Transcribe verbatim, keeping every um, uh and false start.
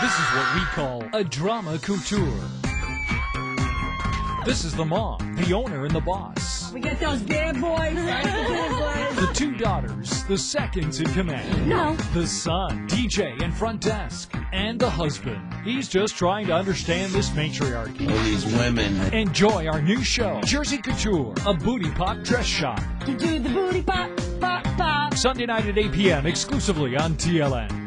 This is what we call a drama couture. This is the mom, the owner, and the boss. We get those bad boys. The two daughters, the seconds in command. No. The son, D J and front desk. And the husband. He's just trying to understand this matriarchy. All these women. Enjoy our new show, Jersey Couture, a booty pop dress shop. To do the booty pop, pop, pop. Sunday night at eight p m exclusively on T L N.